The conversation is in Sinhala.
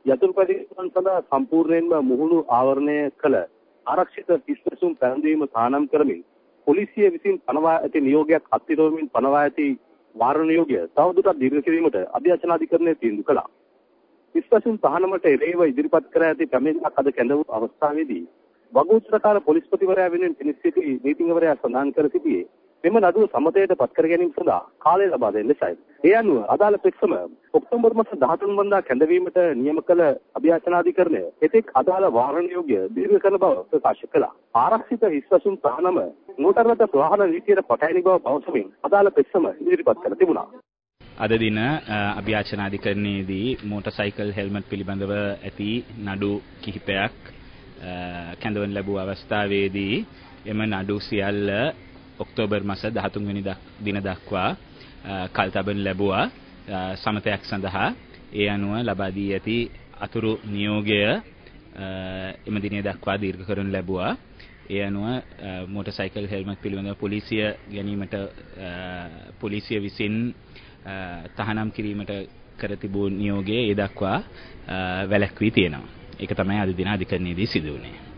යතුරු පරික්ෂණ සඳහා සම්පූර්ණයෙන්ම මුහුණු ආවරණය කළ ආරක්ෂිත පිස්පසුම් පැනවීම තහනම් කරමින් පොලිසිය විසින් පනවා ඇති නියෝගයක් අත්විඳිනමින් පනවා ඇති වාරණ නියෝගය තවදුරටත් දීර්ඝ කිරීමට අධ්‍යක්ෂණාධිකරණය තීන්දුව කළා. පිස්පසුම් තහනමට එරෙහිව ඉදිරිපත් කර ඇති පැමිණිල්ලක් අද කැඳ වූ අවස්ථාවේදී වගඋත්තරකාර පොලිස්පතිවරයා වෙනුවෙන් පිනිස් සිටි නීතිඥවරයා සඳහන් කර සිටියේ මෙම නඩුව සමතයට පත් කර ගැනීම සඳහා කාලය ලබා දෙන ලෙසයි. ඒ අනුව අදාළ පෙක්සම ඔක්තෝබර් මාස 13 වනදා කැඳවීමට නියම කළ අභියාචනාධිකරණය එතෙක් අදාළ වාරණ නියෝගය දීර්ඝ කරන බව ප්‍රකාශ කළා. ආරක්ෂිත හිස්වසුන් තහනම මෝටර් රථ ප්‍රවාහන නීතියට පටහැනි බව පවසමින් අදාළ පෙක්සම ඉදිරිපත් කර තිබුණා. අද දින අභියාචනාධිකරණයේදී මෝටර් සයිකල් හෙල්මට් පිළිබඳව ඇති නඩු කිහිපයක් කැඳවන ලැබූ අවස්ථාවේදී එම නඩු සියල්ල ඔක්තෝබර් මාස 13 වෙනි දින දක්වා කල් තබන ලැබුවා සමතයක් සඳහා. ඒ අනුව ලබා දී ඇති අතුරු නියෝගය එම දිනේ දක්වා දීර්ඝ කරනු ලැබුවා. ඒ අනුව මෝටර් සයිකල් හෙල්මට් පිළිබඳව පොලිසිය ගැනීමට පොලිසිය විසින් තහනම් කිරීමට කර තිබූ නියෝගය ඒ දක්වා වැළැක්වී තියෙනවා. ඒක තමයි අද දින අධිකරණයේදී සිදු වුණේ.